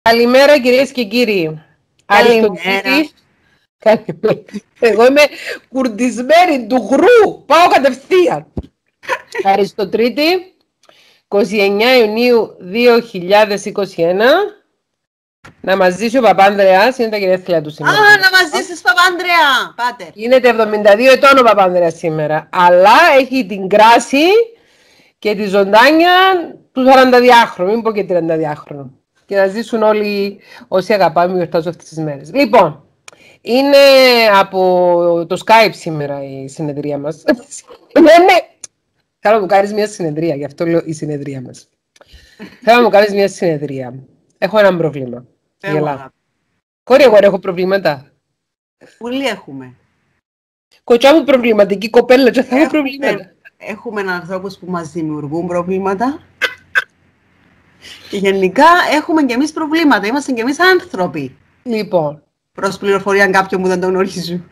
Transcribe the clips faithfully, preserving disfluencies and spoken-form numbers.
Καλημέρα κυρίες και κύριοι. Καλημέρα. Καλημέρα. Εγώ είμαι κουρδισμένη του γρου. Πάω κατευθείαν. Αριστοτρίτη, είκοσι εννέα Ιουνίου δύο χιλιάδες είκοσι ένα. Να μας ζήσει ο Παπάνδρεας. Είναι τα γενέθλια του σήμερα. Α, να μας ζήσεις Παπάνδρεα. Πάτερ. Γίνεται εβδομήντα δύο ετών ο Παπάνδρεας σήμερα. Αλλά έχει την κράση και τη ζωντάνια του σαρανταδιάχρονου. Μην πω και τριανταδιάχρονου. Και να ζήσουν όλοι όσοι αγαπάμε γιορτάζουν αυτές τις μέρες. Λοιπόν, είναι από το Skype σήμερα η συνεδρία μας. Ναι, ναι. Θέλω να μου κάνεις μια συνεδρία, γι' αυτό λέω η συνεδρία μας. Θέλω να μου κάνεις μια συνεδρία. Έχω ένα πρόβλημα. Κόρη, εγώ έχω προβλήματα. Πολλοί έχουμε. Κοτσιά μου προβληματική κοπέλα και θα έχω προβλήματα. Έχουμε ανθρώπους που μας δημιουργούν προβλήματα. Και γενικά έχουμε και εμείς προβλήματα. Είμαστε και εμείς άνθρωποι. Λοιπόν. Προς πληροφορία αν κάποιον που δεν το γνωρίζουν.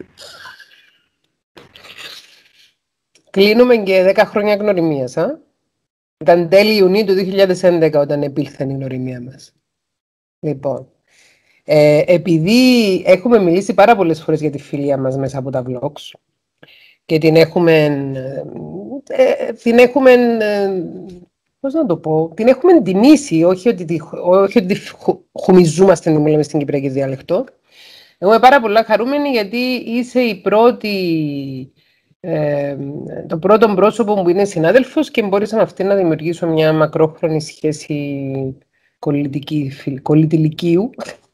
Κλείνουμε και δέκα χρόνια γνωριμίας. Α? Ήταν τέλη Ιουνίου του δύο χιλιάδες έντεκα όταν επήλθαν η γνωριμία μας. Λοιπόν. Ε, επειδή έχουμε μιλήσει πάρα πολλές φορές για τη φιλία μας μέσα από τα vlogs και την έχουμε... Ε, την έχουμε... Ε, πώς να το πω, την έχουμε τιμήσει, όχι ότι, όχι ότι χουμιζούμαστε να μιλάμε στην κυπριακή διάλεκτο. Εγώ είμαι πάρα πολλά χαρούμενη γιατί είσαι η πρώτη, ε, το πρώτο πρόσωπο που είναι συνάδελφος και μπορούσα με αυτή να δημιουργήσω μια μακρόχρονη σχέση κολλητηλικίου.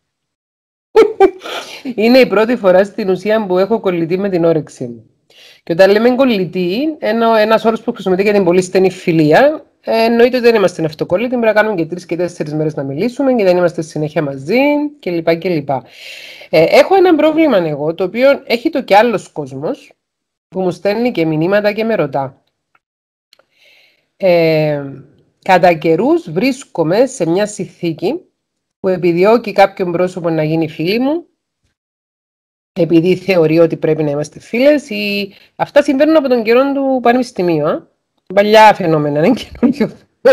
Είναι η πρώτη φορά στην ουσία που έχω κολλητή με την όρεξη μου. Και όταν λέμε κολλητή, ένας όρος που χρησιμοποιείται για την πολύ στενή φιλία, εννοείται ότι δεν είμαστε αυτοκόλλητοι, πρέπει να κάνουμε και τρεις και τέσσερις μέρες να μιλήσουμε και δεν είμαστε συνέχεια μαζί κλπ. κλπ. Ε, έχω ένα πρόβλημα εγώ, το οποίο έχει το κι άλλος κόσμος, που μου στέλνει και μηνύματα και με ρωτά. Ε, κατά καιρούς βρίσκομαι σε μια συνθήκη που επιδιώκει κάποιον πρόσωπο να γίνει φίλη μου, επειδή θεωρεί ότι πρέπει να είμαστε φίλες, ή... αυτά συμβαίνουν από τον καιρό του πανεπιστημίου. Α? Παλιά φαινόμενα, είναι καινούριο.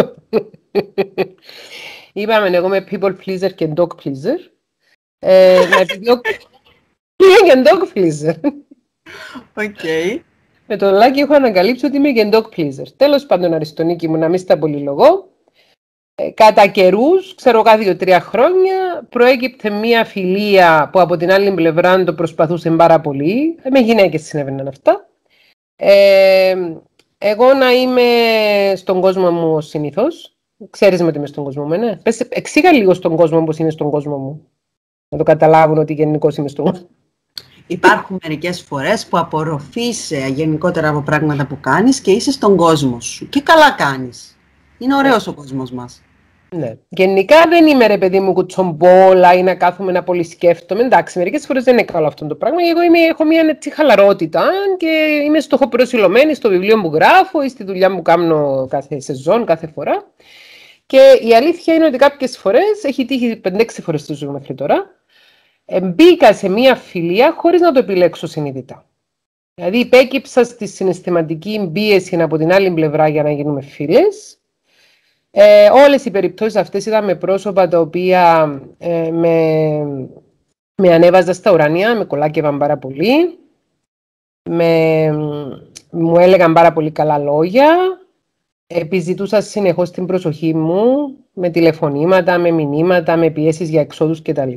Είπαμε εγώ με people pleaser και dog pleaser. Ε, να επιδιώκω... και dog pleaser. Okay. Με το Λάκη έχω ανακαλύψει ότι είμαι και dog pleaser. Τέλος πάντων, Αριστονίκη μου, να μην στα πολυλογώ. Ε, κατά καιρούς, ξέρω κάθε δύο-τρία χρόνια, προέκυπτε μία φιλία που από την άλλη πλευρά το προσπαθούσε πάρα πολύ. Με γυναίκες συνέβαιναν αυτά. Ε, εγώ να είμαι στον κόσμο μου συνήθως. Ξέρεις με ότι είμαι στον κόσμο μου, ναι. Πες, εξήγα λίγο στον κόσμο πώς είναι στον κόσμο μου. Να το καταλάβουν ότι γενικώς είμαι στον κόσμο. Υπάρχουν μερικές φορές που απορροφείς γενικότερα από πράγματα που κάνεις και είσαι στον κόσμο σου. Και καλά κάνεις. Είναι ωραίος ο κόσμος μας. Ναι. Γενικά δεν είμαι ρε παιδί μου κουτσομπόλα ή να κάθομαι να πολύ σκέφτομαι. Εντάξει, μερικές φορές δεν είναι καλό αυτό το πράγμα. Εγώ είμαι, έχω μια έτσι χαλαρότητα και είμαι στοχοπροσιλωμένη στο βιβλίο που γράφω ή στη δουλειά που κάνω κάθε σεζόν, κάθε φορά. Και η αλήθεια είναι ότι κάποιες φορές, έχει τύχει πέντε έξι φορές στη ζωή μου μέχρι τώρα, μπήκα σε μια φιλία χωρίς να το επιλέξω συνειδητά. Δηλαδή υπέκυψα στη συναισθηματική πίεση από την άλλη πλευρά για να γίνουμε φίλες. Ε, όλες οι περιπτώσεις αυτές ήταν με πρόσωπα τα οποία ε, με, με ανέβαζαν στα ουρανία, με κολάκευαν πάρα πολύ, με, μου έλεγαν πάρα πολύ καλά λόγια, επιζητούσα συνεχώς την προσοχή μου, με τηλεφωνήματα, με μηνύματα, με πιέσεις για εξόδους κτλ.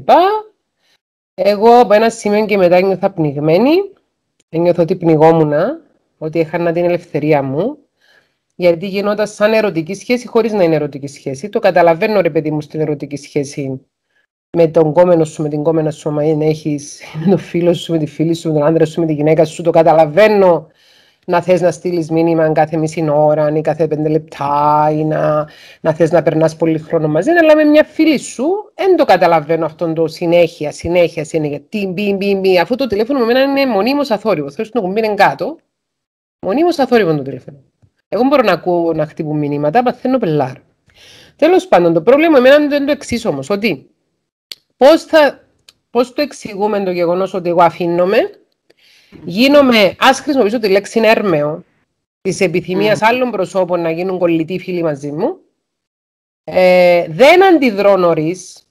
Εγώ από ένα σημείο και μετά ένιωθα πνιγμένη, ένιωθα ότι πνιγόμουν, ότι έχανα την ελευθερία μου, γιατί γινόταν σαν ερωτική σχέση χωρίς να είναι ερωτική σχέση. Το καταλαβαίνω ρε παιδί μου στην ερωτική σχέση με τον κόμενο σου, με την κόμενα σου, άμα έχεις, με τον φίλο σου, με τη φίλη σου, με τον άντρα σου, με τη γυναίκα σου. Το καταλαβαίνω να θες να στείλεις μήνυμα κάθε μισή ώρα ή κάθε πέντε λεπτά ή να, να θες να περνάς πολύ χρόνο μαζί, αλλά με μια φίλη σου δεν το καταλαβαίνω αυτόν το συνέχεια, συνέχεια, συνέχεια. Τι, μπι, μπι, μπι. Αφού το τηλέφωνο με μένα είναι μονίμως αθόρυβο. Θέλω να κουμπί είναι κάτω. Μονίμως αθόρυβο το τηλέφωνο. Εγώ μπορώ να ακούω να χτυπούν μηνύματα, παθαίνω πελάρ. Τέλος πάντων, το πρόβλημα εμένα είναι το εξής όμως, ότι πώς, θα, πώς το εξηγούμε το γεγονός ότι εγώ αφήνομαι, γίνομαι, ας χρησιμοποιήσω τη λέξη έρμεο, της επιθυμίας mm. άλλων προσώπων να γίνουν κολλητοί φίλοι μαζί μου, ε, δεν αντιδρώ νωρίς,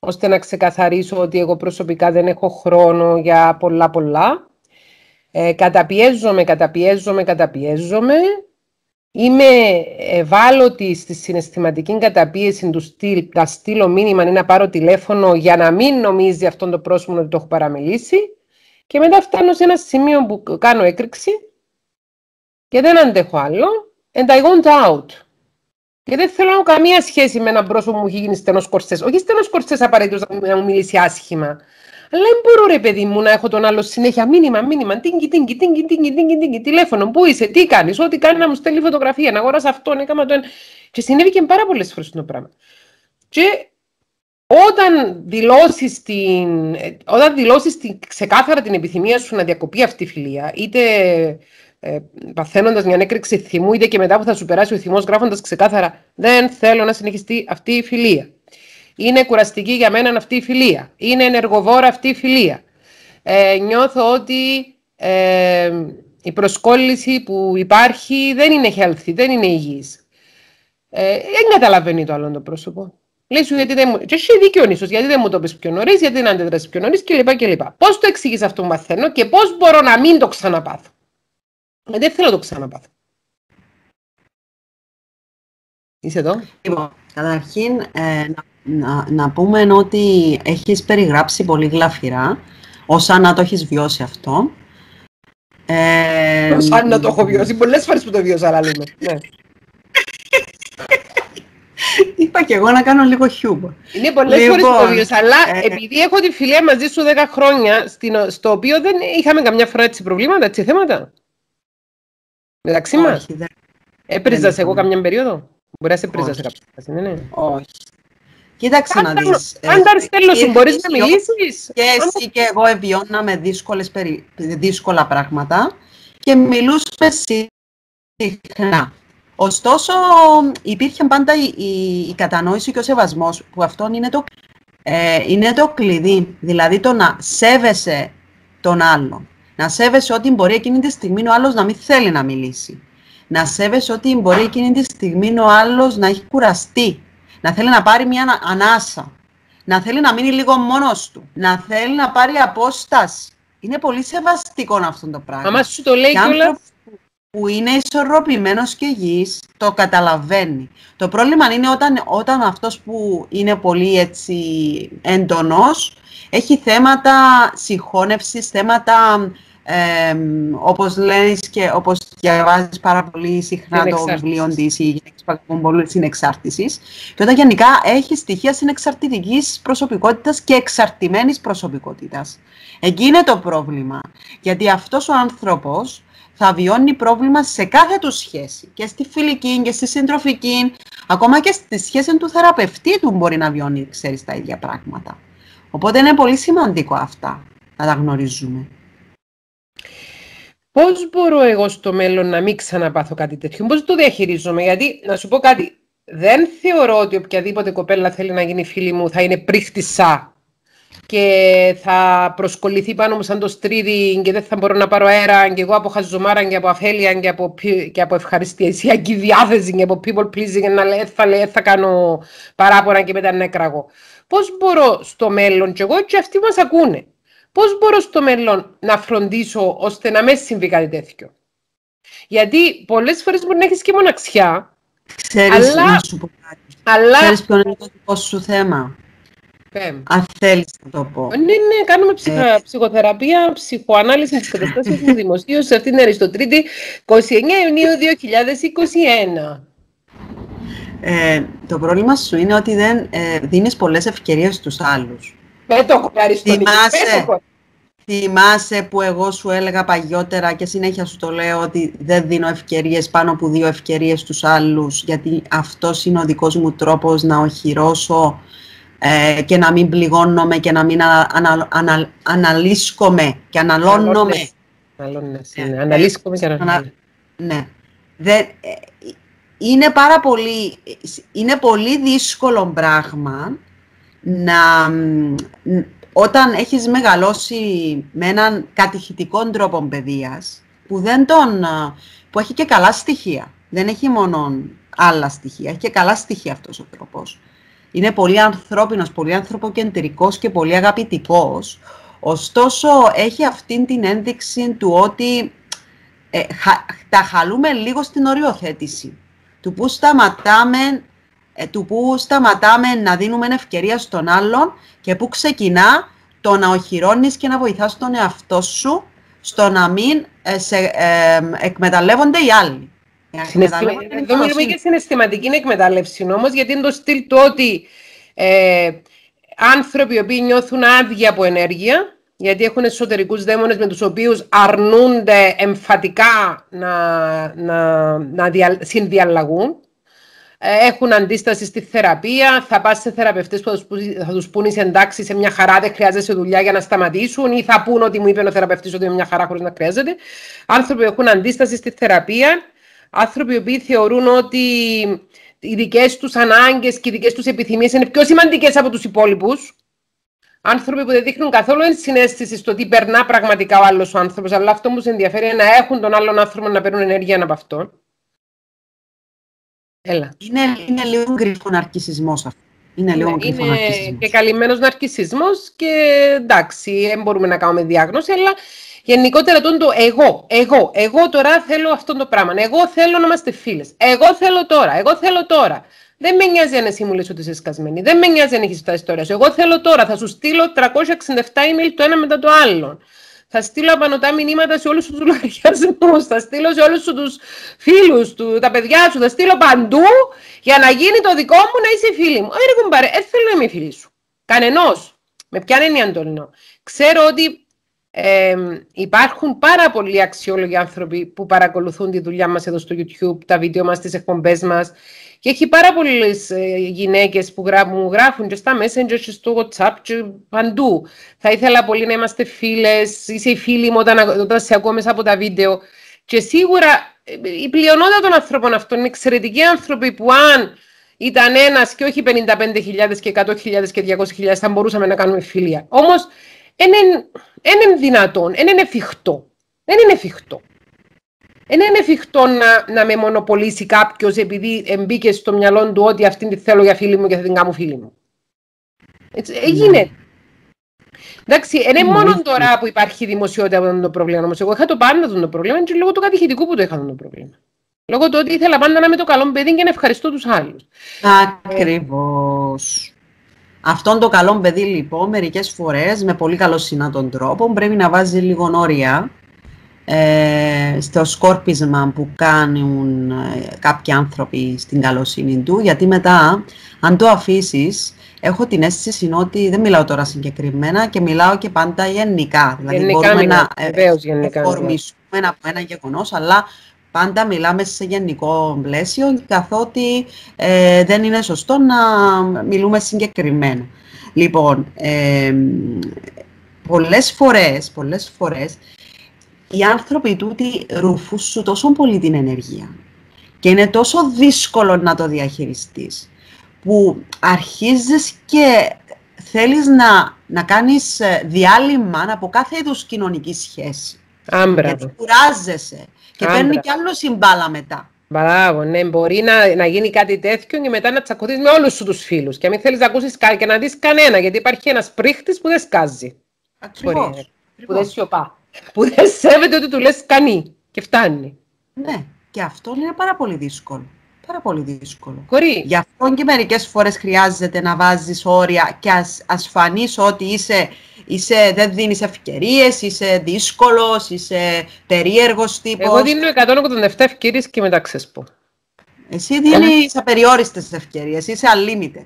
ώστε να ξεκαθαρίσω ότι εγώ προσωπικά δεν έχω χρόνο για πολλά πολλά. Ε, καταπιέζομαι, καταπιέζομαι, καταπιέζομαι. Είμαι ευάλωτη στη συναισθηματική καταπίεση του στυλ, να στείλω μήνυμα ή να πάρω τηλέφωνο για να μην νομίζει αυτόν το πρόσωπο ότι το έχω παραμιλήσει. Και μετά φτάνω σε ένα σημείο που κάνω έκρηξη και δεν αντέχω άλλο. And I want out. Και δεν θέλω να έχω καμία σχέση με έναν πρόσωπο που μου έχει γίνει στενός κορσές. Όχι στενός κορσές απαραίτητος να μου μιλήσει άσχημα. Αλλά δεν μπορώ, ρε παιδί μου, να έχω τον άλλο συνέχεια μήνυμα, μήνυμα, τίνκι, τίνκι, τίνκι, τίνκι, τίνκι, τίνκι, τηλέφωνο, πού είσαι, τι κάνεις, ό,τι κάνει να μου στέλνει φωτογραφία, να αγοράσει αυτόν, έκανα τον. Και συνέβη και πάρα πολλές φορές το πράγμα. Και όταν δηλώσεις, την, όταν δηλώσεις την, ξεκάθαρα την επιθυμία σου να διακοπεί αυτή η φιλία, είτε ε, παθαίνοντας μια έκρηξη θυμού, είτε και μετά που θα σου περάσει ο θυμός, γράφοντας ξεκάθαρα δεν θέλω να συνεχιστεί αυτή η φιλία. Είναι κουραστική για μένα αυτή η φιλία. Είναι ενεργοβόρα αυτή η φιλία. Ε, νιώθω ότι ε, η προσκόλληση που υπάρχει δεν είναι healthy, δεν είναι υγιής. Ε, δεν καταλαβαίνει το άλλο το πρόσωπο. Λέει σου γιατί δεν μου... Και έχει δίκιο ίσως, γιατί δεν μου το πεις πιο νωρίς, γιατί δεν αντέδρασες πιο νωρίς κλπ. κλπ. Πώς το εξηγείς αυτό που μαθαίνω και πώς μπορώ να μην το ξαναπάθω. Ε, δεν θέλω να το ξαναπάθω. Είσαι εδώ. Λοιπόν, καταρχήν ε, να, να, να πούμε ότι έχεις περιγράψει πολύ γλαφυρά, ως αν να το έχεις βιώσει αυτό. Ε, ως αν να το έχω βιώσει. Πολλές φορές που το βιώσα, αλλά λέμε. Ναι. Είπα και εγώ να κάνω λίγο χιούμορ. Είναι πολλές λοιπόν, φορές που το βιώσα, αλλά ε, επειδή έχω τη φιλία μαζί σου δέκα χρόνια, στο οποίο δεν είχαμε καμιά φορά έτσι προβλήματα, έτσι θέματα. Μεταξύ μας. Έπριζας εγώ καμιά περίοδο. Μπορεί να σε πρίζα σε κάποια φάση, ναι, ναι. Όχι. Κοίταξε να δεις. Αν τα στέλνω σου, μπορείς να μιλήσεις. Και εσύ και εγώ εβιώναμε δύσκολες, περι... δύσκολα πράγματα και μιλούσαμε συχνά. Ωστόσο, υπήρχε πάντα η, η, η κατανόηση και ο σεβασμός, που αυτό είναι το, ε, είναι το κλειδί. Δηλαδή το να σέβεσαι τον άλλον. Να σέβεσαι ότι μπορεί εκείνη τη στιγμή ο άλλος να μην θέλει να μιλήσει. Να σέβεσαι ότι μπορεί εκείνη τη στιγμή ο άλλος να έχει κουραστεί, να θέλει να πάρει μια ανάσα, να θέλει να μείνει λίγο μόνος του, να θέλει να πάρει απόσταση. Είναι πολύ σεβαστικό αυτό το πράγμα. Άμα σου το λέει κιόλας. Που είναι ισορροπημένος και υγιής, το καταλαβαίνει. Το πρόβλημα είναι όταν, όταν αυτός που είναι πολύ έτσι έντονος, έχει θέματα συγχώνευσης, θέματα... Ε, όπως λες και όπως διαβάζεις πάρα πολύ συχνά το βιβλίο της «Οι γυναίκες που αγαπούν πολύ συνεξάρτησης», και όταν γενικά έχει στοιχεία συνεξαρτητικής προσωπικότητας και εξαρτημένης προσωπικότητας. Εκεί είναι το πρόβλημα, γιατί αυτός ο άνθρωπος θα βιώνει πρόβλημα σε κάθε του σχέση, και στη φιλική και στη συντροφική, ακόμα και στη σχέση του θεραπευτή του μπορεί να βιώνει, ξέρεις, τα ίδια πράγματα. Οπότε είναι πολύ σημαντικό αυτά να τα γνωρίζουμε. Πώς μπορώ εγώ στο μέλλον να μην ξαναπάθω κάτι τέτοιο, πώς το διαχειρίζομαι, γιατί να σου πω κάτι, δεν θεωρώ ότι οποιαδήποτε κοπέλα θέλει να γίνει φίλη μου θα είναι πρίχτισσα και θα προσκοληθεί πάνω μου σαν το στρίδι και δεν θα μπορώ να πάρω αέρα και εγώ από χαζομάρα και από αφέλεια και από, και από ευχαριστησιακή διάθεση και από people pleasing να λέει θα, λέει, θα κάνω παράπονα και μετά να έκραγω. Πώς μπορώ στο μέλλον και εγώ και αυτοί μας ακούνε. Πώς μπορώ στο μέλλον να φροντίσω ώστε να μην συμβεί κάτι τέτοιο. Γιατί πολλές φορές μπορεί να έχεις και μοναξιά. Ξέρεις, αλλά... να σου πω κάτι. Αλλά... Ξέρεις ποιο είναι το δικό σου θέμα. Πέμ. Αν θέλεις να το πω. Ναι, ναι, κάνουμε ψυχα... ε... ψυχοθεραπεία, ψυχοανάλυση της καταστάσεως του δημοσίου σε αυτήν την Αριστοτρίτη εικοστή ενάτη Ιουνίου δύο χιλιάδες είκοσι ένα. Ε, το πρόβλημα σου είναι ότι δεν ε, δίνεις πολλές ευκαιρίες στους άλλους. Θυμάσαι, θυμάσαι που εγώ σου έλεγα παγιότερα και συνέχεια σου το λέω ότι δεν δίνω ευκαιρίες πάνω από δύο ευκαιρίες στους άλλους, γιατί αυτός είναι ο δικός μου τρόπος να οχυρώσω ε, και να μην πληγώνομαι και να μην ανα, ανα, ανα, αναλύσκομαι και αναλώνομαι. Αναλώνεσαι, ναι. Αναλύσκομαι και αναλώνομαι. Ναι. Δεν, ε, είναι πάρα πολύ, είναι πολύ δύσκολο πράγμα να, όταν έχεις μεγαλώσει με έναν κατηχητικό τρόπο παιδείας, που, δεν τον, που έχει και καλά στοιχεία, δεν έχει μόνο άλλα στοιχεία, έχει και καλά στοιχεία αυτός ο τρόπος, είναι πολύ ανθρώπινος, πολύ ανθρωποκεντρικός και πολύ αγαπητικός. Ωστόσο, έχει αυτή την ένδειξη του ότι ε, χα, τα χαλούμε λίγο στην οριοθέτηση. Του που σταματάμε, ε, του που σταματάμε να δίνουμε ευκαιρία στον άλλον και που ξεκινά το να οχυρώνεις και να βοηθάς τον εαυτό σου στο να μην ε, σε, ε, εκμεταλλεύονται οι άλλοι. Εδώ μιλούμε για συναισθηματική εκμετάλλευση όμως, γιατί είναι το στυλ του ότι ε, άνθρωποι οι οποίοι νιώθουν άδεια από ενέργεια, γιατί έχουν εσωτερικούς δαίμονες με τους οποίους αρνούνται εμφατικά να, να, να δια, συνδιαλλαγούν, έχουν αντίσταση στη θεραπεία, θα πας σε θεραπευτές που θα τους πούν είσαι εντάξει, σε μια χαρά, δεν χρειάζεσαι δουλειά για να σταματήσουν, ή θα πούν ότι μου είπε ο θεραπευτής ότι είναι μια χαρά χωρίς να χρειάζεται. Άνθρωποι έχουν αντίσταση στη θεραπεία, άνθρωποι οι οποίοι θεωρούν ότι οι δικές τους ανάγκες και οι δικές τους επιθυμίες είναι πιο σημαντικές από τους υπόλοιπους. Άνθρωποι που δεν δείχνουν καθόλου ενσυναίσθηση στο τι περνά πραγματικά ο άλλος ο άνθρωπος, αλλά αυτό που τους ενδιαφέρει είναι να έχουν τον άλλον άνθρωπο να παίρνουν ενέργεια από αυτόν. Έλα. Είναι, είναι λίγο κρυφό ναρκισσισμός αυτό. Είναι λίγο κρυφό ναρκισσισμός. Είναι και καλυμμένος ναρκισσισμός και εντάξει, δεν μπορούμε να κάνουμε διάγνωση, αλλά γενικότερα τον το εγώ, εγώ, εγώ τώρα θέλω αυτό το πράγμα. Εγώ θέλω να είμαστε φίλες. Εγώ θέλω τώρα, εγώ θέλω τώρα. Δεν με νοιάζει αν εσύ μου λες ότι είσαι σκασμένη. Δεν με νοιάζει αν έχεις τα ιστορία σου. Εγώ θέλω τώρα. Θα σου στείλω τριακόσια εξήντα επτά email το ένα μετά το άλλο. Θα στείλω απανωτά μηνύματα σε όλους τους λογαριασμούς. Θα στείλω σε όλους τους φίλους του, τα παιδιά σου. Θα στείλω παντού για να γίνει το δικό μου να είσαι φίλη μου. Όχι, κουμπάρε, δεν θέλω να είμαι φίλη σου. Κανενός. Με ποια έννοια το εννοώ. Ξέρω ότι ε, υπάρχουν πάρα πολλοί αξιόλογοι άνθρωποι που παρακολουθούν τη δουλειά μας εδώ στο YouTube, τα βίντεο μας, τις εκπομπές μας. Και έχει πάρα πολλές ε, γυναίκες που γράφουν, μου γράφουν και στα Messenger και στο WhatsApp και παντού. Θα ήθελα πολύ να είμαστε φίλες, είσαι η φίλη μου όταν, όταν σε ακούω μέσα από τα βίντεο. Και σίγουρα η πλειονότητα των ανθρώπων αυτών είναι εξαιρετικοί άνθρωποι που αν ήταν ένας και όχι πενήντα πέντε χιλιάδες και εκατό χιλιάδες και διακόσιες χιλιάδες θα μπορούσαμε να κάνουμε φιλία. Όμως δεν είναι δυνατόν, δεν είναι εφικτό. Δεν είναι εφικτό. Δεν είναι εφικτό να, να με μονοπολίσει κάποιος επειδή μπήκε στο μυαλό του ότι αυτήν τη θέλω για φίλη μου και θα την κάνω φίλη μου. Έτσι, έγινε. Εντάξει, είναι μόνο τώρα που υπάρχει δημοσιότητα από το πρόβλημα. Όμως εγώ είχα το πάντα το πρόβλημα και λόγω του κατηχητικού που το είχα το πρόβλημα. Λόγω του ότι ήθελα πάντα να είμαι το καλό παιδί και να ευχαριστώ τους άλλους. Ακριβώς. Αυτόν το καλό παιδί λοιπόν μερικές φορές με πολύ καλό συνάτον τρόπο πρέπει να βάζει λίγο όρια Ε, στο σκόρπισμα που κάνουν ε, κάποιοι άνθρωποι στην καλοσύνη του, γιατί μετά αν το αφήσεις έχω την αίσθηση ότι δεν μιλάω τώρα συγκεκριμένα και μιλάω και πάντα γενικά, δηλαδή γενικά μπορούμε μιλάω, να εφορμήσουμε από ένα γεγονός, αλλά πάντα μιλάμε σε γενικό πλαίσιο καθότι ε, δεν είναι σωστό να μιλούμε συγκεκριμένα. Λοιπόν, ε, πολλές φορές, πολλές φορές οι άνθρωποι τούτοι ρουφούσουν τόσο πολύ την ενέργεια και είναι τόσο δύσκολο να το διαχειριστείς που αρχίζεις και θέλεις να, να κάνεις διάλειμμα από κάθε είδους κοινωνική σχέση. Άμπραβο. Γιατί κουράζεσαι και Άμπραβο. Παίρνει κι άλλο συμπάλα μετά. Μπράβο, ναι, μπορεί να, να γίνει κάτι τέτοιο και μετά να τσακωθείς με όλους σου τους φίλους και να μην θέλεις να ακούσεις και να δεις κανένα, γιατί υπάρχει ένας πρίχτης που δεν σκάζει. Ακριβώς. Που δεν σιωπά. Που δεν σέβεται ότι του λες κανεί και φτάνει. Ναι, και αυτό είναι πάρα πολύ δύσκολο. Πάρα πολύ δύσκολο. Κορί. Γι' αυτό και μερικές φορές χρειάζεται να βάζεις όρια και ας, ας φανείς ότι είσαι, είσαι, δεν δίνεις ευκαιρίες, είσαι δύσκολος, είσαι περίεργος τύπος. Εγώ δίνω εκατόν ογδόντα επτά ευκαιρίες και μετά ξεσπώ. Εσύ δίνεις απεριόριστες ευκαιρίες, είσαι unlimited.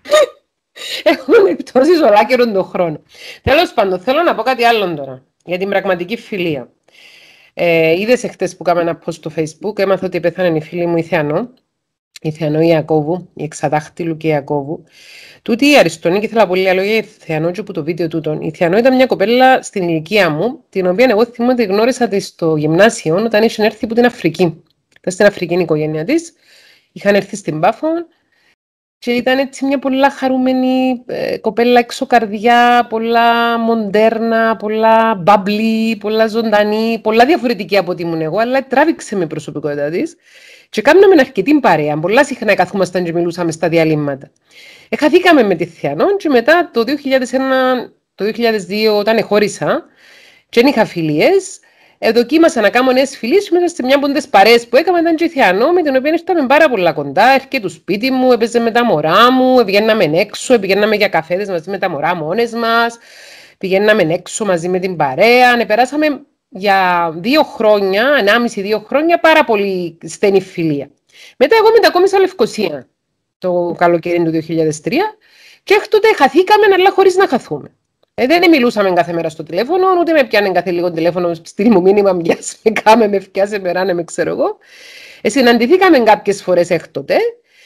Έχουμε επιπτώσεις ολάκερον τον χρόνο. Τέλος πάντων, θέλω να πω κάτι άλλο τώρα. Για την πραγματική φιλία. Ε, είδες εχθές που έκανα ένα post στο Facebook, έμαθα ότι πέθανε η φίλη μου η Θεανό, η Θεανό Ιακώβου, η εξαδάχτυλου και Ιακώβου. Τούτη η Αριστονή, και ήθελα πολύ λόγια για τη Θεανό και από το βίντεο τούτον. Η Θεανό ήταν μια κοπέλα στην ηλικία μου, την οποία εγώ θυμάμαι ότι γνώρισα τη στο γυμνάσιο όταν είχε έρθει από την Αφρική. Ήταν στην Αφρική η οικογένεια της, είχαν έρθει στην Πάφο Και ήταν έτσι μια πολλά χαρούμενη ε, κοπέλα έξω καρδιά, πολλά μοντέρνα, πολλά μπαμπλή, πολλά ζωντανή, πολλά διαφορετική από ό,τι ήμουν εγώ, αλλά τράβηξε με η προσωπικότητα της. Και κάναμε αρκετή παρέα. Πολλά συχνά καθούμασταν και μιλούσαμε στα διαλύματα. Εχαθήκαμε με τη Θεανό και μετά το δύο χιλιάδες ένα, το δύο χιλιάδες δύο όταν εχώρισα και δεν είχα φιλίες, δοκίμασα να κάνω νέες φιλίες μέσα σε μια από τις παρέες που έκανα, ήταν και η Θεανό, με την οποία ήρθαμε πάρα πολλά κοντά. Έρχεται του σπίτι μου, έπαιζε με τα μωρά μου, πηγαίναμε έξω, πηγαίναμε για καφέδες μαζί με τα μωρά μόνες μας, πηγαίναμε έξω μαζί με την παρέα. Περάσαμε για δύο χρόνια, ενάμιση δύο χρόνια, πάρα πολύ στενή φιλία. Μετά εγώ μετακόμισα Λευκοσία το καλοκαίρι του δύο χιλιάδες τρία και έκτοτε χαθήκαμε, αλλά χωρίς να χαθούμε. Ε, δεν μιλούσαμε κάθε μέρα στο τηλέφωνο, ούτε με πιάνε κάθε λίγο τηλέφωνο, στείλ μου μήνυμα, μοιάς με κάμε, με φτιάσε, με ράνε, με ξέρω εγώ. Ε, συναντηθήκαμε κάποιες φορές έκτοτε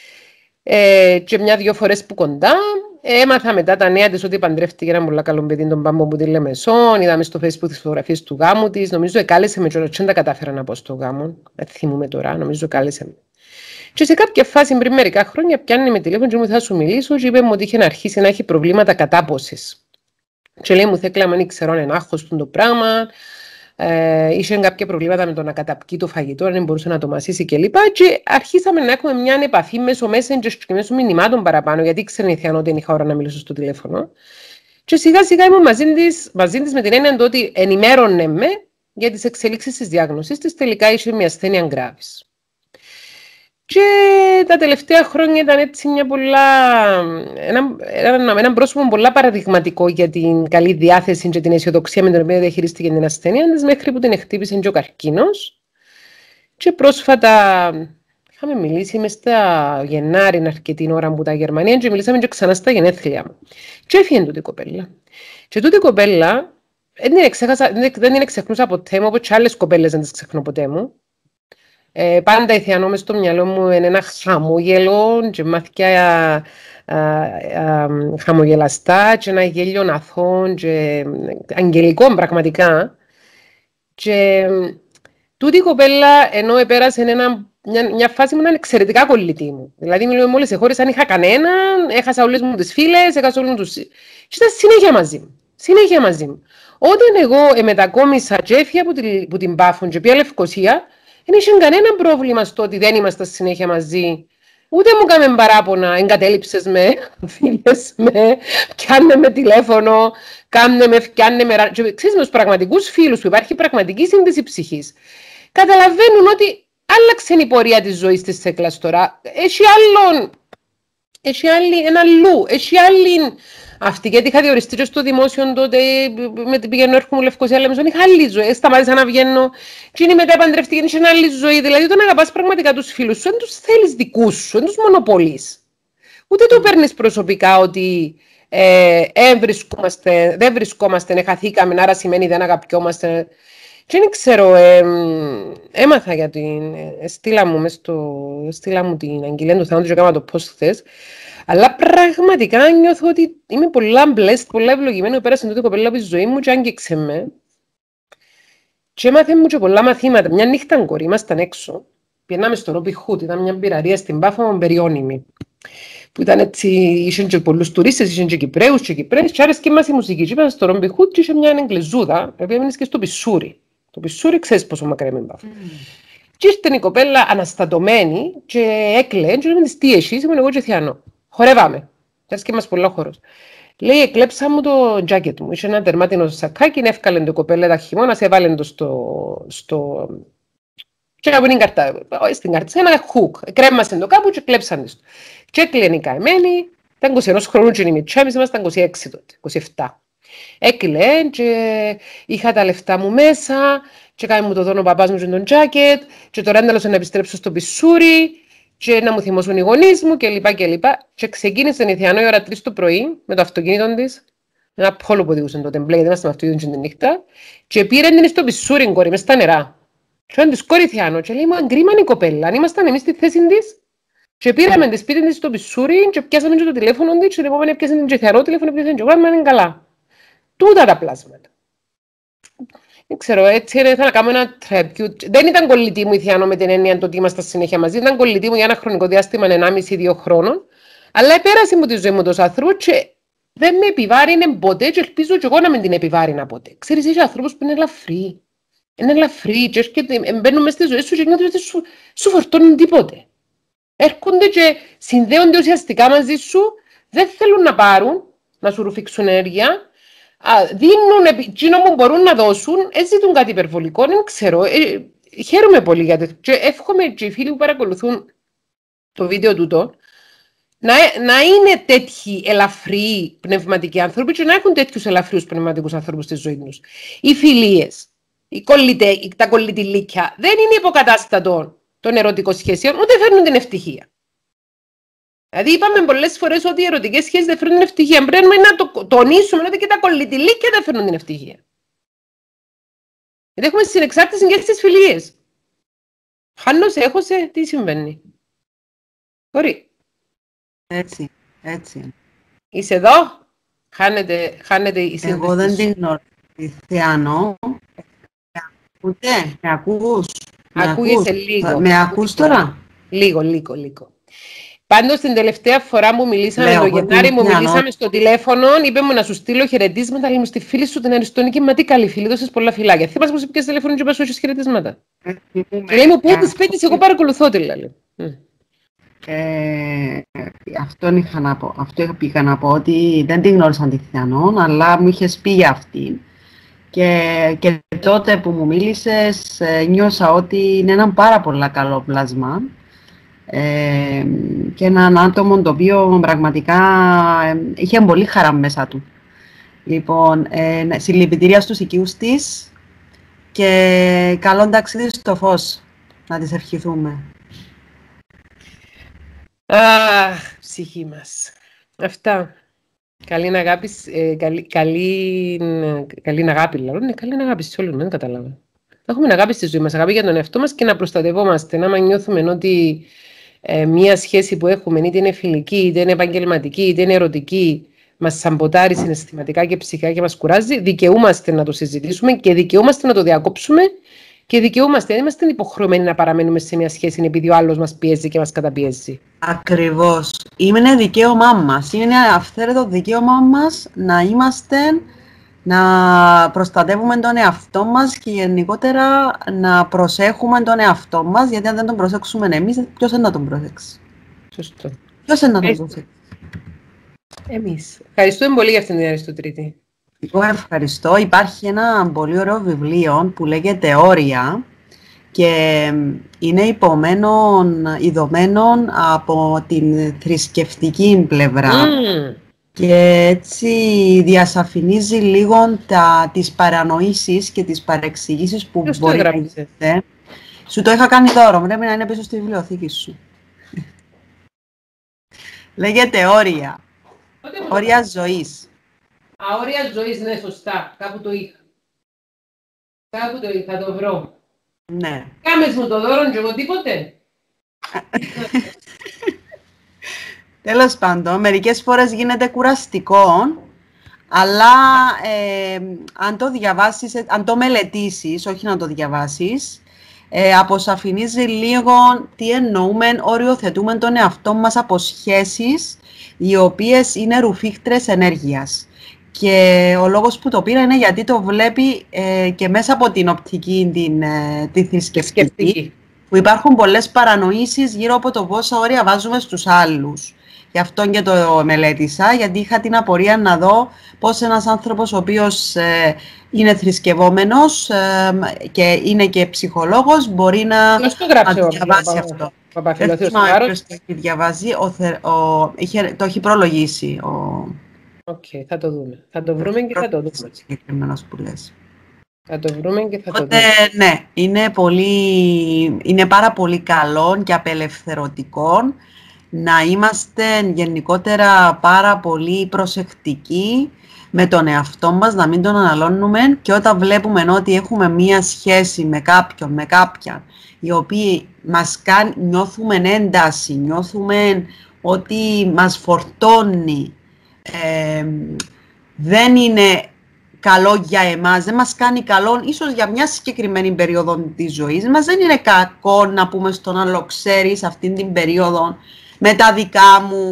ε, και μια-δυο φορές που κοντά. Ε, έμαθα μετά τα νέα της ότι παντρεύτηκε ένα πολύ καλό παιδί, τον Πάμπο που τη Λεμεσόν. Είδαμε στο Facebook τις φωτογραφίες του γάμου της. Νομίζω εκάλεσε με και δεν τα κατάφερα να πω στο γάμο. Δεν θυμούμαι τώρα, νομίζω εκάλεσε με. Και σε κάποια φάση πριν μερικά χρόνια πιάνει με τηλέφωνο και μου θα σου μιλήσω και είπε μου ότι είχε να αρχίσει να έχει προβλήματα κατάποσης. Και λέει μου θέκλα αν ήξερα ένα άγχος του το πράγμα, ε, είχε κάποια προβλήματα με το να καταπκεί το φαγητό, αν δεν μπορούσε να το μασίσει κλπ. Και αρχίσαμε να έχουμε μια επαφή μέσω Messenger και μέσω μηνυμάτων παραπάνω, γιατί ήξερε η Θεανό ότι δεν είχα ώρα να μιλήσω στο τηλέφωνο. Και σιγά σιγά ήμουν μαζί της, μαζί της με την έννοια ότι ενημέρωνε με για τις εξελίξεις της διάγνωσης της. Τελικά είχε μια ασθένεια γκράβης. Και τα τελευταία χρόνια ήταν έτσι μια πολλά, ένα, ένα, ένα πρόσωπο πολλά παραδειγματικό για την καλή διάθεση και την αισιοδοξία με την οποία διαχειρίστηκε την ασθένεια της, μέχρι που την χτύπησε και ο καρκίνος. Και πρόσφατα είχαμε μιλήσει μες στα Γενάρη αρκετή ώρα που τα Γερμανία και μιλήσαμε και ξανά στα γενέθλια μου. Και έφυγε τούτη η κοπέλα. Και τούτη η κοπέλα δεν την, εξέχασα, δεν την εξεχνούσα ποτέ μου, όπως και άλλες κοπέλες δεν τις ξεχνώ ποτέ μου. Ε, πάντα η Θεανό μες στο μυαλό μου είναι ένα χαμόγελο και μάθηκια χαμογελαστά και ένα γέλιο αθώο και αγγελικό πραγματικά. Και τούτη η κοπέλα ενώ επέρασε ένα, μια, μια φάση μου ήταν εξαιρετικά κολλητή μου. Δηλαδή μιλούμε μόλις εχώρισα, αν είχα κανέναν, έχασα όλες μου τις φίλες, έχασα όλους τους... Και ήταν συνέχεια μαζί μου. Συνέχεια μαζί μου. Όταν εγώ μετακόμισα και έφυγα από την, την Πάφων και πήγα Λευκοσία, δεν είχε κανένα πρόβλημα στο ότι δεν είμαστε συνέχεια μαζί. Ούτε μου έκαμε παράπονα, εγκατέλειψες με, φίλες με, πιάνε με τηλέφωνο, κάνε με, πιάνε με... Και ξέρεις, με τους πραγματικούς φίλους που υπάρχει πραγματική σύνδεση ψυχής, καταλαβαίνουν ότι άλλαξε η πορεία της ζωής της Θέκλας τώρα. Έχει άλλον, έχει άλλη, ένα αλλού, έχει άλλη... Αυτή, γιατί είχα διοριστεί και στο δημόσιο τότε, με την πηγαίνω έρχομαι Λευκοσία, αλλά μεσόν είχα άλλη ζωή, σταμάτησα να βγαίνω και είναι μετά παντρευτική και είχε άλλη ζωή. Δηλαδή όταν αγαπάς πραγματικά τους φίλους σου, δεν τους θέλεις δικούς σου, δεν τους μονοπολείς. Ούτε το παίρνεις προσωπικά ότι ε, ε, βρισκόμαστε, δεν βρισκόμαστε, χαθήκαμε, άρα σημαίνει δεν αγαπιόμαστε. Και δεν ξέρω, ε, έμαθα για την, ε, στείλα μου, μες στο, στείλα μου την αγγελία του θανάτου και έκανα το post χθες. Αλλά πραγματικά νιώθω ότι είμαι πολλά blessed, πολλά ευλογημένο. Πέρασε τότε κοπέλα από τη ζωή μου και άγγιξε με. Και έμαθε μου και πολλά μαθήματα. Μια νύχτα κορί, ήμασταν έξω. Πιέναμε στο Ρόμπι Χούτ, ήταν μια πυραρία στην Πάφο, περιώνυμη. Που ήταν έτσι, είχαν και πολλούς τουρίστες, είχαν και Κυπραίους και Κυπρές. Και άρεσκε μας η μουσική. Και είπαμε στο Ρόμπι Χούτ και είχε μια Εγγλεζούδα, η οποία έμεινε και στο Πισούρι. Το Πισούρι ξέρεις πόσο μακριά είναι η Πάφο. Mm. Και ήρθε η κοπέλα αναστατωμένη και έκλαιγε. Και λέμε της τι εσείς, ήμουν εγώ και Θεανό. Χορεύαμε. Άρεσκε μας πολλά χώρος. Λέει, εκλέψα μου το τζάκετ μου. Είχε ένα τερμάτινο σακάκι, έφκαλε το κοπέλα τα χειμώνας, έβαλε το στο... στο... Και από την καρτά, στην καρτά, ένα χουκ. Κρέμασαν το κάπου και κλέψαν το. Και έκλαινε η καημένη, ήταν είκοσι ένα χρόνου και η μητσιά, εμείς ήμασταν είκοσι έξι τότε, είκοσι επτά. Έκλαινε και είχα τα λεφτά μου μέσα και κάνει μου το δώνο ο παπάς μου και τον τζάκετ και τώρα ένταλωσα να επιστρέψω στο Πισούρι και να μου θυμώσουν οι γονείς μου κλπ. Και, και ξεκίνησε η Θεανό η ώρα τρεις το πρωί με το αυτοκίνητο της, ένα πόλο που οδηγούσε τότε, μπλε, γιατί είμαστε με αυτοκίνητο την νύχτα, και πήρε την στο Πισούρι, κόρη, μες στα νερά. Και όταν της κόρη Θεανό και λέει, μα εγκρίμαν η κοπέλα, αν ήμασταν εμείς στη θέση της. Και πήραμε τη σπίτι της στο Πισούρι και πιάσαμε και το τηλέφωνο της και την επόμενη πιάσαμε την και Θεανό τηλέφωνο, πιάσαμε και εγώ, είναι καλά. Τούτα τα πλάσματα. Δεν ξέρω, έτσι ήθελα να κάνω ένα tribute. Δεν ήταν κολλητή μου η Θεανό με την έννοια το ότι ήμασταν συνέχεια μαζί. Ήταν κολλητή μου για ένα χρονικό διάστημα, ενάμιση δύο χρόνων. Αλλά πέρασε μου τη ζωή μου τόσο άνθρωπο και δεν με επιβάρυνε ποτέ και ελπίζω και εγώ να μην την επιβάρυνα ποτέ. Ξέρεις, έχει ανθρώπους που είναι ελαφροί. Είναι ελαφροί και έρχεται, μπαίνουν μες στη ζωή σου και νιώθουν ότι σου, σου φορτώνουν τίποτε. Έρχονται και συνδέονται ουσιαστικά μαζί σου, δεν θέλουν να πάρουν, να σου ρουφήξουν ενέργεια, δίνουν εκείνο που μπορούν να δώσουν, δεν ζητούν κάτι υπερβολικό, δεν ξέρω. Ε, χαίρομαι πολύ για αυτό. Και εύχομαι και οι φίλοι που παρακολουθούν το βίντεο τούτο να, να είναι τέτοιοι ελαφροί πνευματικοί άνθρωποι και να έχουν τέτοιους ελαφρύους πνευματικούς ανθρώπους στη ζωή τους. Οι φιλίες, οι κολλητέ, τα κολλητηλίκια δεν είναι υποκατάστατο των ερωτικών σχέσεων, ούτε φέρνουν την ευτυχία. Δηλαδή, είπαμε πολλές φορές ότι οι ερωτικές σχέσεις δεν φέρνουν την ευτυχία. Πρέπει να το τονίσουμε ότι και τα κολλητηλίκια δεν φέρνουν την ευτυχία. Γιατί έχουμε συνεξάρτηση και στις φιλίες. Χάνωσε, έχωσε, τι συμβαίνει. Μπορεί. Έτσι, έτσι. Είσαι εδώ, χάνεται, χάνεται η σύνδεση. Εγώ δεν την γνωρίζω. Θεανό. Ούτε, με ακούς. Ακούγεσαι λίγο. Με ακούς τώρα. Λίγο, λίγο, λίγο. Πάντως την τελευταία φορά που μιλήσαμε, Λέω, το Γενάρη μου μιλήσαμε νο... στο τηλέφωνο, είπε μου να σου στείλω χαιρετίσματα, λέει μου στη φίλη σου την Αριστονική, μα τι καλή φίλη, δώσες πολλά φιλάκια. Θυμάσαι πως πήγες τηλέφωνο και είπα σου έχεις χαιρετίσματα. Ε, λέει μου πέτεις, πέτεις, εγώ παρακολουθώ τη λέει. Ε, αυτό είχα να πω. Αυτό πήγα να πω ότι δεν την γνώρισα τη Θεανόν, αλλά μου είχες πει για αυτήν. Και, και τότε που μου μίλησες, νιώσα ότι είναι ένα πάρα πολύ καλό πλάσμα. Ε, και έναν άτομο το οποίο πραγματικά ε, είχε πολύ χαρά μέσα του. Λοιπόν, ε, συλληπιτήρια στους οικείους της και καλό ταξίδι στο φως, να τις ευχηθούμε. Αχ, ψυχή μας. Αυτά. Καλή αγάπη, ε, καλή, καλή, καλή αγάπη, λέω. Ναι, καλή αγάπη σε όλους, δεν κατάλαβα. Να έχουμε αγάπη στη ζωή μας, αγάπη για τον εαυτό μας και να προστατευόμαστε. Να νιώθουμε ότι ε, μία σχέση που έχουμε, είτε είναι φιλική, είτε είναι επαγγελματική, είτε είναι ερωτική, μας σαμποτάρει συναισθηματικά και ψυχικά και μας κουράζει, δικαιούμαστε να το συζητήσουμε και δικαιούμαστε να το διακόψουμε και δικαιούμαστε. Δεν είμαστε υποχρεωμένοι να παραμένουμε σε μια σχέση επειδή ο άλλος μας πιέζει και μας καταπιέζει. Ακριβώς. Είναι δικαίωμά μας. Είναι αυθαίρετο δικαίωμά μας να είμαστε, να προστατεύουμε τον εαυτό μας και γενικότερα να προσέχουμε τον εαυτό μας, γιατί αν δεν τον προσέξουμε εμείς, ποιος είναι να τον προσέξει. Σωστό. Ποιος είναι να τον προσέξει. Εμείς. Ευχαριστούμε πολύ για αυτήν την Αριστοτρίτη. Εγώ ευχαριστώ. Υπάρχει ένα πολύ ωραίο βιβλίο που λέγεται «Όρια» και είναι υπομένον, ειδωμένον από την θρησκευτική πλευρά. Mm. Και έτσι διασαφηνίζει λίγο τα, τις παρανοήσεις και τις παρεξηγήσεις που Ποιος μπορεί να γίνεται. Σου το είχα κάνει δώρο, πρέπει να είναι πίσω στη βιβλιοθήκη σου. Λέγεται «Όρια». Όρια ζωής. Α, όρια ζωής, ναι, σωστά. Κάπου το είχα. Κάπου το είχα, θα το βρω. Ναι. Κάμες μου το δώρο και εγώ τίποτε. Τέλος πάντων, μερικές φορές γίνεται κουραστικό, αλλά ε, αν το διαβάσεις, αν το μελετήσεις, όχι να το διαβάσεις, ε, αποσαφηνίζει λίγο τι εννοούμε, οριοθετούμε τον εαυτό μας από σχέσεις οι οποίες είναι ρουφίχτρες ενέργειας. Και ο λόγος που το πήρα είναι γιατί το βλέπει ε, και μέσα από την οπτική την, ε, τη θρησκευτική, που υπάρχουν πολλές παρανοήσεις γύρω από το πόσα όρια βάζουμε στους άλλους. Γι' αυτό και το μελέτησα, γιατί είχα την απορία να δω πώς ένας άνθρωπος ο οποίος ε, είναι θρησκευόμενος ε, και είναι και ψυχολόγος μπορεί να, να το διαβάσει αυτό. Ποιος το έχει διαβάσει, ο, ο, είχε, το έχει προλογίσει. Οκ, okay, θα το δούμε. Θα το βρούμε και θα το δούμε. Συγκεκριμένος που λες. Θα το βρούμε και θα Οπότε, το δούμε. Ναι, είναι, πολύ, είναι πάρα πολύ καλό και απελευθερωτικό να είμαστε γενικότερα πάρα πολύ προσεκτικοί με τον εαυτό μας, να μην τον αναλώνουμε και όταν βλέπουμε ότι έχουμε μία σχέση με κάποιον, με κάποιαν, οι οποίοι μας κάνει, νιώθουμε ένταση, νιώθουμε ότι μας φορτώνει, ε, δεν είναι καλό για εμάς, δεν μας κάνει καλό, ίσως για μια συγκεκριμένη περίοδο της ζωής μας, δεν είναι κακό να πούμε στον άλλο, ξέρεις, αυτήν την περίοδο, με τα δικά μου,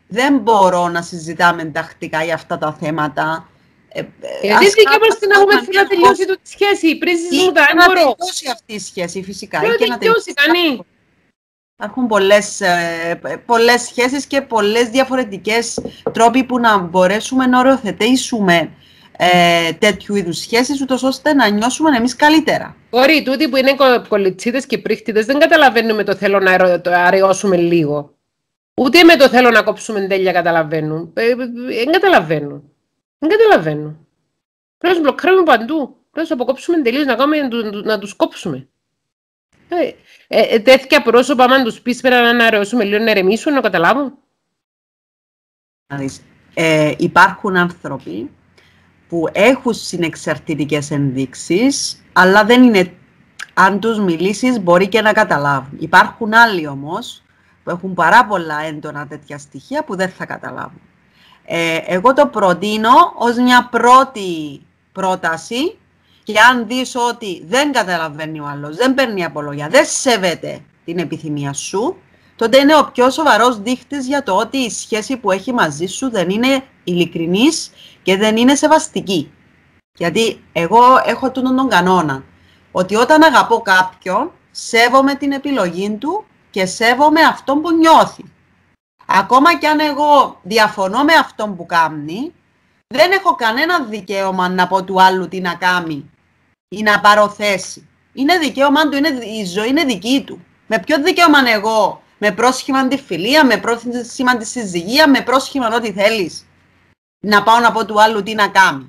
δεν μπορώ να συζητάμε τακτικά για αυτά τα θέματα. Γιατί και προς την έχουμε θέλει να τελειώσει τη σχέση. Πριν συζητούμε, να τελειώσει αυτή η σχέση, φυσικά. Δεν να τελειώσει κανεί. Υπάρχουν πολλές, πολλές σχέσεις και πολλές διαφορετικές τρόποι που να μπορέσουμε να οριοθετήσουμε ε, τέτοιου είδους σχέσεις, ούτως ώστε να νιώσουμε εμείς καλύτερα. Μπορεί, τούτοι που είναι κολλητσίδες και πρίχτιδες δεν καταλαβαίνουμε το θέλω να αραιώσουμε λίγο. Ούτε με το θέλω να κόψουμε τέλεια καταλαβαίνουν. Ε, δεν καταλαβαίνουν. Δεν καταλαβαίνουν. Πρέπει να τους μπλοκάρουμε παντού. Πρέπει να τους αποκόψουμε τελείως, να, κάνουμε, να τους κόψουμε. Ε, ε, τέτοια πρόσωπα, άμα τους πεις πέρα να αραιώσουμε λίγο, να ερεμήσουν, να καταλάβουν. Ε, υπάρχουν άνθρωποι που έχουν συνεξαρτητικές ενδείξεις, αλλά δεν είναι, αν τους μιλήσεις μπορεί και να καταλάβουν. Υπάρχουν άλλοι όμως που έχουν πάρα πολλά έντονα τέτοια στοιχεία που δεν θα καταλάβουν. Ε, εγώ το προτείνω ως μια πρώτη πρόταση και αν δεις ότι δεν καταλαβαίνει ο άλλος, δεν παίρνει απολογία, δεν σέβεται την επιθυμία σου, τότε είναι ο πιο σοβαρός δείχτης για το ότι η σχέση που έχει μαζί σου δεν είναι ειλικρινής και δεν είναι σεβαστική. Γιατί εγώ έχω τούτον τον κανόνα, ότι όταν αγαπώ κάποιον, σέβομαι την επιλογή του και σέβομαι αυτόν που νιώθει. Ακόμα κι αν εγώ διαφωνώ με αυτόν που κάνει, δεν έχω κανένα δικαίωμα να πω του άλλου τι να κάνει ή να πάρω θέση. Είναι δικαίωμα του, είναι, η ζωή είναι δική του. Με ποιο δικαίωμα εγώ, με πρόσχημα τη φιλία, με πρόσχημα τη συζυγία, με πρόσχημα ό,τι θέλεις, να πάω να πω του άλλου τι να κάνει.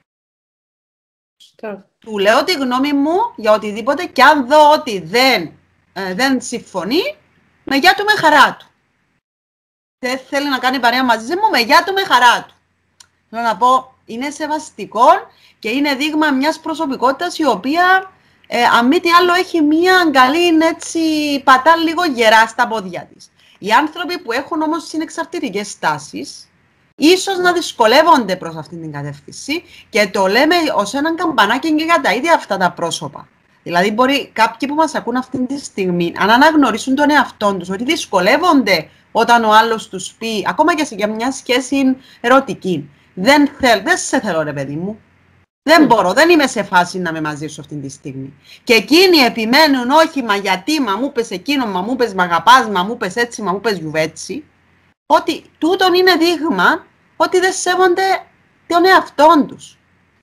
Στά. Του λέω τη γνώμη μου για οτιδήποτε και αν δω ότι δεν, ε, δεν συμφωνεί, με γεια του με χαρά του. Δεν θέλει να κάνει παρέα μαζί μου, με γεια του με χαρά του. Θέλω να πω, είναι σεβαστικό και είναι δείγμα μιας προσωπικότητας η οποία, ε, αν μη τι άλλο, έχει μια καλή, έτσι, πατά λίγο γερά στα πόδια της. Οι άνθρωποι που έχουν όμως συνεξαρτητικές στάσεις, ίσως να δυσκολεύονται προς αυτήν την κατεύθυνση και το λέμε ως έναν καμπανάκι και για τα ίδια αυτά τα πρόσωπα. Δηλαδή, μπορεί κάποιοι που μας ακούν αυτή τη στιγμή, αν αναγνωρίσουν τον εαυτό τους, ότι δυσκολεύονται όταν ο άλλος τους πει, ακόμα και σε μια σχέση ερωτική, δεν, θέλ, δεν σε θέλω ρε παιδί μου, δεν μπορώ, δεν είμαι σε φάση να είμαι μαζί σου αυτή τη στιγμή. Και εκείνοι επιμένουν, όχι μα γιατί, μα μου πες εκείνο, μα μου πες μ' αγαπάς, μα μου πες έτσι, μα μου πες γιουβέτσι, ότι τούτον είναι δείγμα ότι δεν σέβονται τον εαυτόν τους.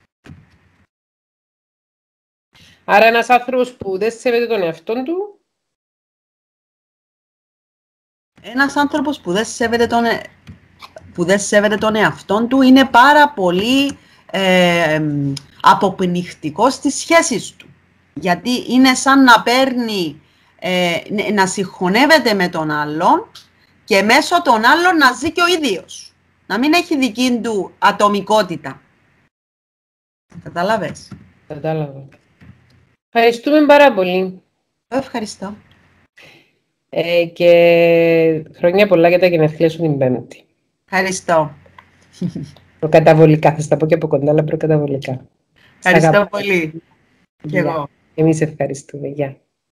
Άρα ένας άνθρωπος που δεν σέβεται τον εαυτόν του... Ένας άνθρωπος που δεν σέβεται τον, ε... που δεν σέβεται τον εαυτόν του είναι πάρα πολύ ε, αποπνιχτικός στις σχέσεις του. Γιατί είναι σαν να παίρνει, ε, να συγχωνεύεται με τον άλλον και μέσω των άλλων να ζει και ο ίδιος. Να μην έχει δική του ατομικότητα. Κατάλαβες. Κατάλαβα. Ευχαριστούμε πάρα πολύ. Ευχαριστώ. Ε, και χρόνια πολλά για τα γενέθλια σου την Πέμπτη. Ευχαριστώ. Προκαταβολικά, θα στα πω και από κοντά, αλλά προκαταβολικά. Ευχαριστώ πολύ. Και εγώ. Εμείς ευχαριστούμε. Γεια.